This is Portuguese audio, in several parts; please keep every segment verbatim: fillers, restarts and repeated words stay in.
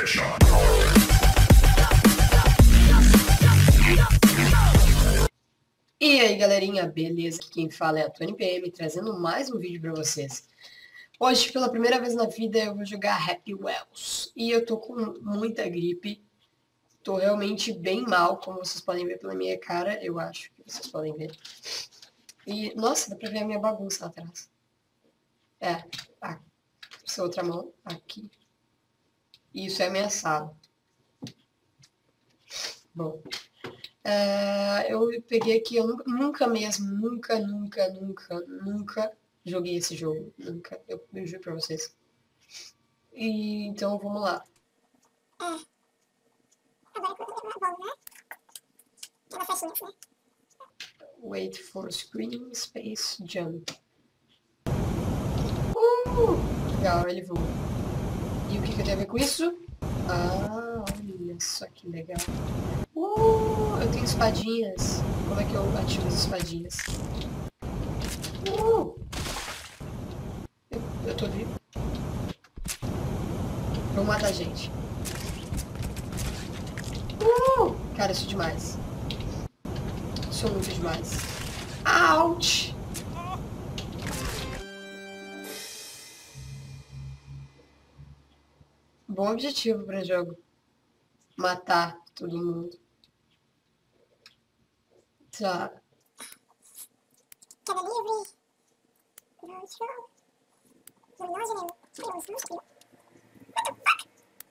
E aí galerinha, beleza? Aqui quem fala é a Tony P M, trazendo mais um vídeo pra vocês. Hoje, pela primeira vez na vida, eu vou jogar Happy Wheels. E eu tô com muita gripe, tô realmente bem mal, como vocês podem ver pela minha cara, eu acho que vocês podem ver. E, nossa, dá pra ver a minha bagunça lá atrás. É, a, essa outra mão, aqui. E isso é a minha sala. Bom... Uh, eu peguei aqui, eu nunca, nunca mesmo, nunca, nunca, nunca, nunca joguei esse jogo, nunca, eu, eu juro pra vocês. E, então vamos lá. É. Agora vamos, né? Ela faz isso, né? Wait for screen, space, jump. Uh, legal, ele voa. E o que, que tem a ver com isso? Ah, olha só que legal. Uh, eu tenho espadinhas. Como é que eu ativo as espadinhas? Uh, eu, eu tô vivo. Vou matar a gente. Uh, cara, isso é demais. Isso é muito demais. Ouch! Bom objetivo para jogo. Matar todo mundo. Tá. Queda livre. Control. Luminosa, né? Deus, não sei. What the fuck?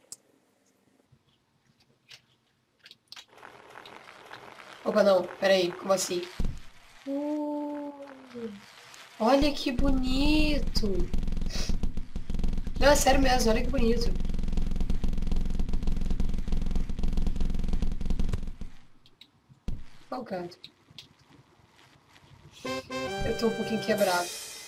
Opa, não. Peraí. Como assim? Uh, olha que bonito. Não, é sério mesmo. Olha que bonito. Oh, cara. Eu tô um pouquinho quebrado.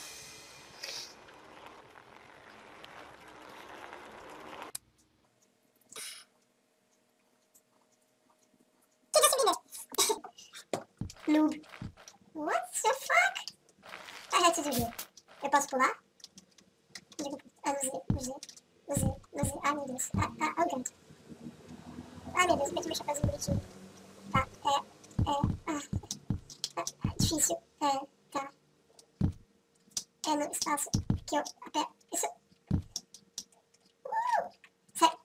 Que que é subir, Noob. What the fuck? I had to do here. Eu posso pular? Ah, não sei, não sei, não sei, não sei. Ai, meu Deus. Ah, ah, oh, God. Ai, meu Deus, tem que mexer fazendo bonitinho. Tá, é, é, ah, ah, difícil, é, tá. É no espaço que eu aperto, isso. Uh, sério.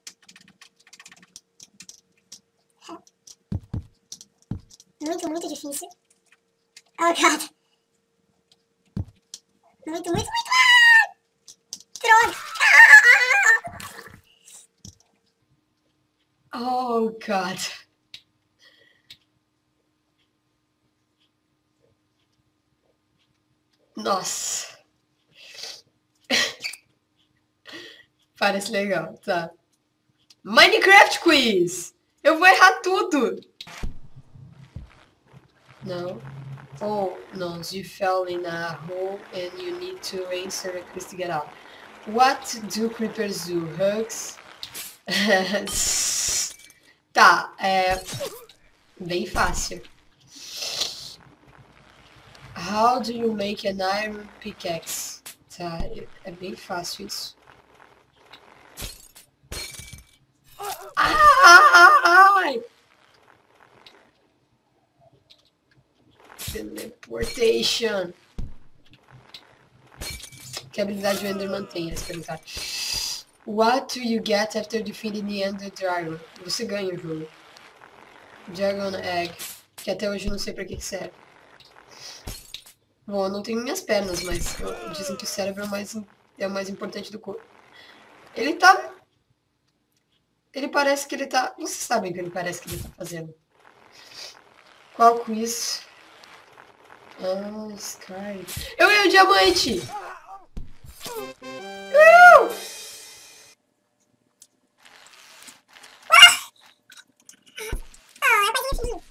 É. Muito, muito difícil. Oh, God. Muito, muito, muito. Ah! Droga. Ah! Oh, God. Nossa. Parece legal, tá. Minecraft Quiz! Eu vou errar tudo! Não. Oh, no, you fell in a hole and you need to answer a quiz to get out. What do creepers do? Hugs? Tá, é... bem fácil. How do you make an iron pickaxe? Tá, é bem fácil isso. Ai! Teleportation. Que habilidade o Enderman tem? Eles perguntaram. What do you get after defeating the Ender Dragon? Você ganha o jogo. Dragon Egg. Que até hoje eu não sei pra que serve. Bom, eu não tenho minhas pernas, mas dizem que o cérebro é o mais, é o mais importante do corpo. Ele tá... Ele parece que ele tá... Vocês sabem o que ele parece que ele tá fazendo. Qual quiz? Ah, Sky. Eu ganhei o diamante! Uh! Ah, é mais um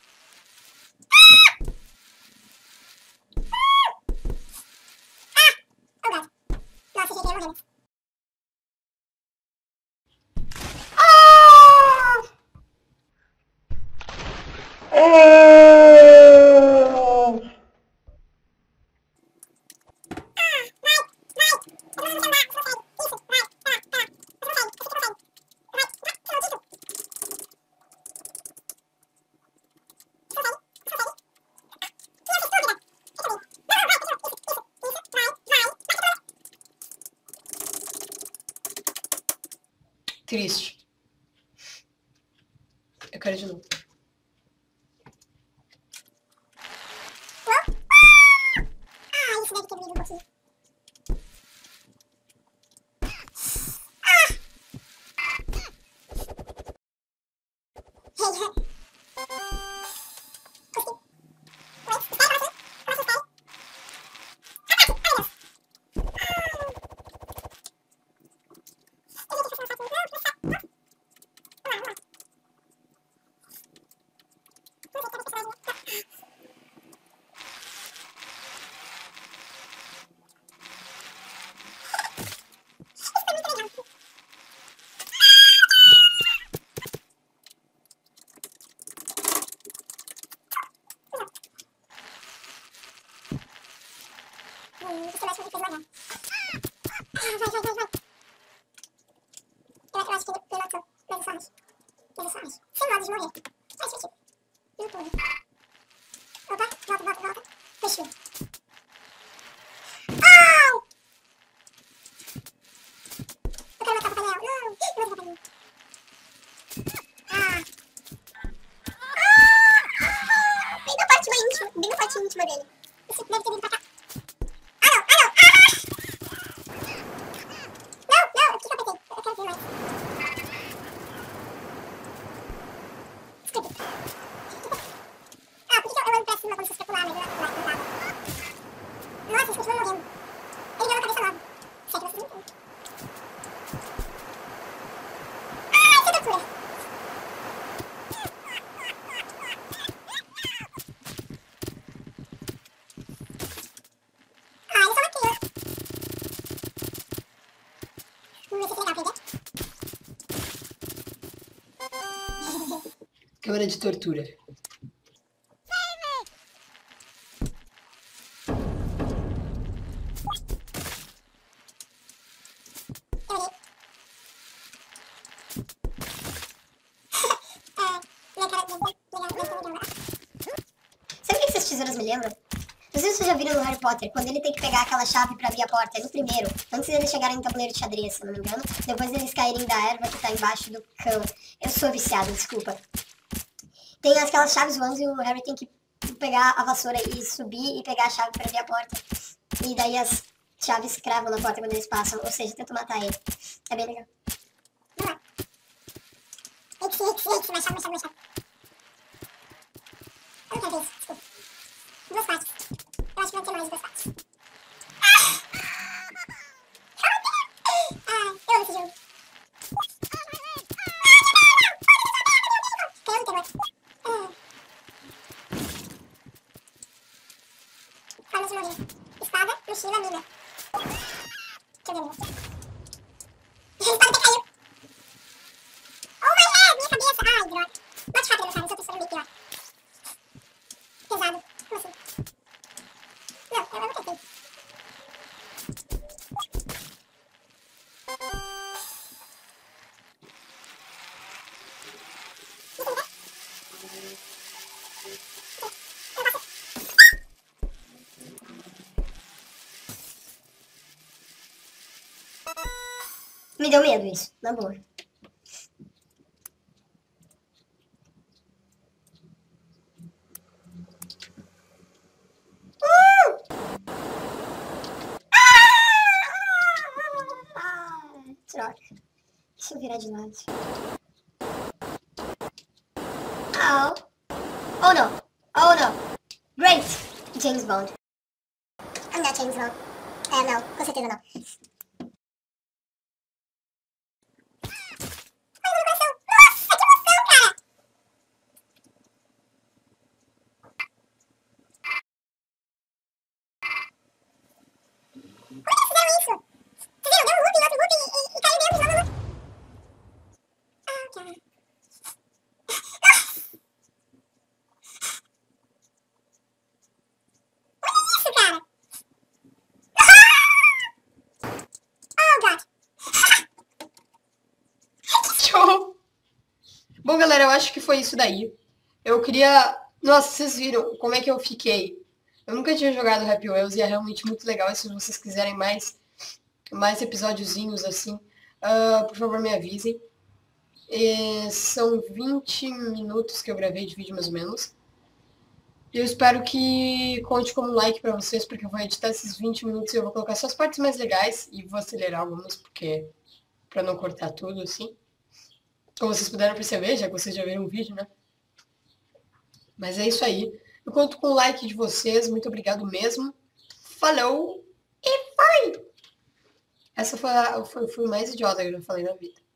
Ah! Oh, God. Nossa, achei que ia morrer. Triste. Eu quero de novo. Ah, isso deve ter vindo um pouquinho. Você vai fazer coisa legal. Vai, vai, vai, vai. Eu, eu acho que ele matou. Mas eu só acho. Mas eu só acho. Sem modo de morrer. Só divertido. No pulo. Opa, volta, volta, volta. Puxou. Au! Eu quero matar o Papai Noel. Não, não vou matar ele. Ah. Ah! Bem na parte mais íntima. Bem na parte íntima dele. Você deve ter vindo pra cá. Câmara de tortura. Sabe o que esses tesouros me lembram? Não sei se vocês já viram no Harry Potter, quando ele tem que pegar aquela chave pra abrir a porta, é no primeiro, antes deles chegarem no tabuleiro de xadrez, se não me engano, depois deles caírem da erva que tá embaixo do cão. Eu sou viciado, desculpa. Tem aquelas chaves voando e o Harry tem que pegar a vassoura e subir e pegar a chave pra abrir a porta. E daí as chaves cravam na porta quando eles passam, ou seja, tentam matar ele. É bem legal. Vamos lá. Eita, eita, eita, mais chave, mais chave, mais chave. Eu não quero ver isso, desculpa. Duas partes. Eu acho que vai ter mais duas partes. Ah! Ah, eu amo esse jogo. Caiu no terror. Formas de morrer. Espada, mochila, mina. Deixa eu ver minha. A espada até caiu. Oh my god, minha cabeça. Ai, droga. Bate rápido, meu cara, eu tô pensando bem pior. Pesado. Como assim? Não, eu não tentei. Me deu medo isso, na boa. Droga. Deixa eu virar de lado. Oh. Oh no. Oh no. Great. James Bond. I'm not James Bond. É, não. Com certeza não. Ai, meu coração. Nossa, que emoção, cara. Como é que fizeram isso? Vocês viram? Deu um loop, outro loop e, e, e caiu dentro de novo. Ah, cara. Bom, galera, eu acho que foi isso daí. Eu queria... Nossa, vocês viram como é que eu fiquei? Eu nunca tinha jogado Happy Wheels e é realmente muito legal. E se vocês quiserem mais, mais episódiozinhos assim, uh, por favor, me avisem. É, são vinte minutos que eu gravei de vídeo, mais ou menos. Eu espero que conte como like pra vocês, porque eu vou editar esses vinte minutos e eu vou colocar só as partes mais legais e vou acelerar algumas, porque pra não cortar tudo, assim. Como vocês puderam perceber, já que vocês já viram o vídeo, né? Mas é isso aí. Eu conto com o like de vocês. Muito obrigado mesmo. Falou e foi! Essa foi a foi, foi mais idiota que eu já falei na vida.